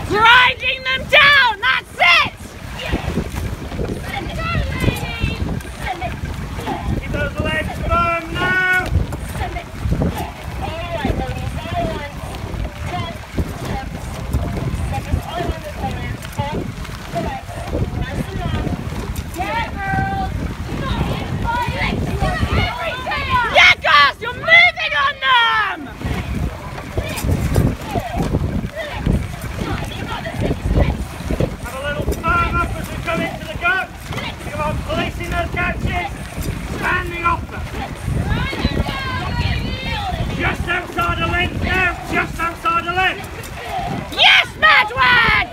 Grinding them down, that's it! Keep those legs firm now! Yeah, girls, you're moving on them! Have a little firm up as we come into the gut. Come on, placing those catches. Standing off them. Just outside the length now. Just outside the length. Yes, Madwards!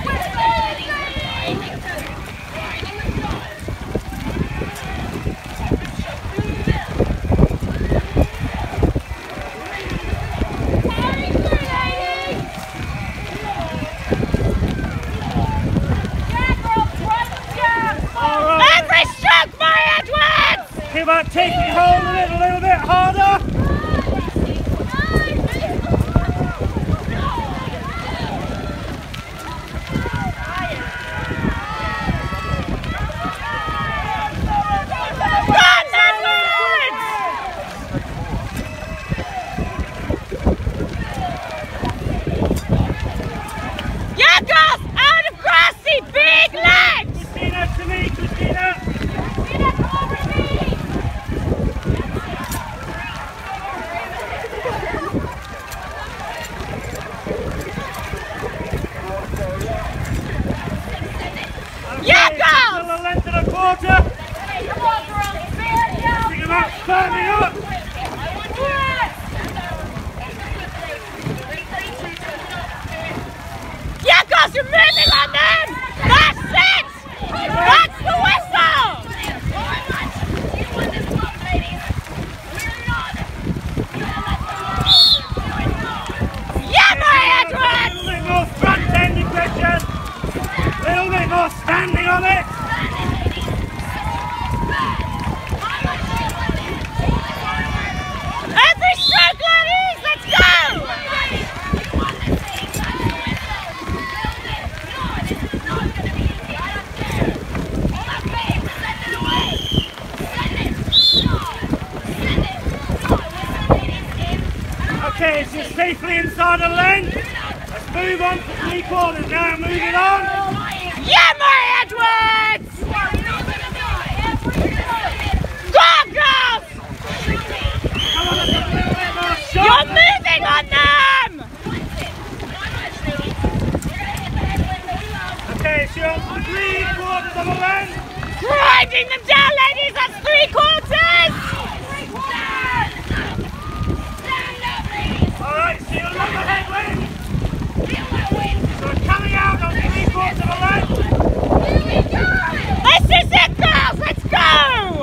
Every stroke, Murray Edwards! Think about taking hold of it a little bit harder. Run, Edwards! Yeah, girls, out of grassy, big legs! Christina, to me, Christina. Yeah, Still girls! the length of the quarter. Think about firming up. Yeah, girls, you're moving on them! That's it! That's the whistle! Yeah, Murray A Edwards! little bit more front end aggression. A little bit more standing on it. Every stroke, ladies! Let's go! Okay, it's just safely inside the length. Let's move on to 3/4 now. Moving on. Yeah, Murray Edwards! Go on, girls! Come on, let's have a little bit more You're shot. moving on them! Okay, so you're on 3/4 of a length. Grinding them down, ladies! That's 3/4! Alright, so you're on the headwind. So we're coming out on 3/4 of a length. This is it, girls! Let's go!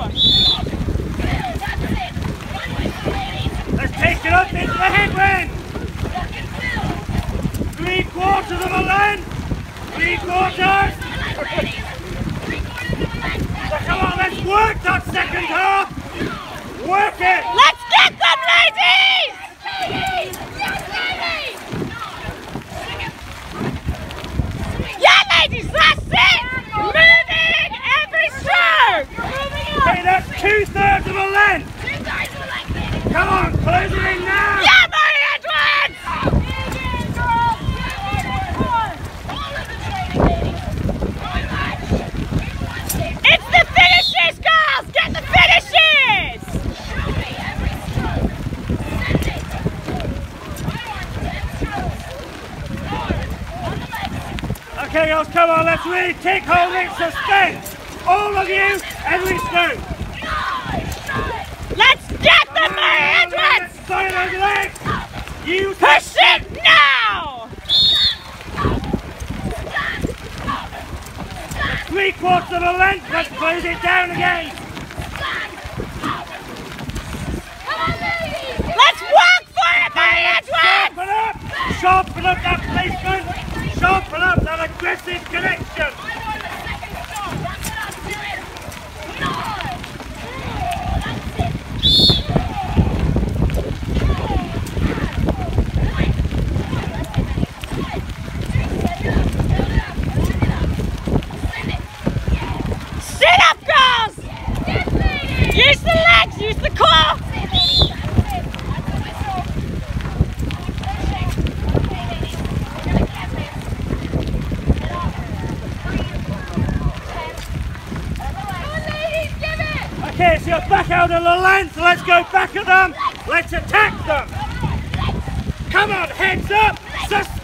Let's take it up into the headwind. 3/4 of a length. 3/4. So come on, let's work that second half. Work it. Let's get them, ladies! Yeah, ladies, that's it! Moving every stroke! Okay, that's 2/3 of a length. Come on, close it in now. Yeah, Murray Edwards! It's the finishes, girls! Get the finishes! Okay, girls, come on, let's really take hold of it, suspense. All of you, every stroke. Let's get them, Murray Edwards! Side of those legs. You Push it now! 3/4 of a length. Let's close it down again. Let's work for it, Murray Edwards! Sharpen up. Sharpen up that placement. Sharpen up that aggressive connection. you're back out of the length. Let's go back at them. Let's attack them. Come on, heads up.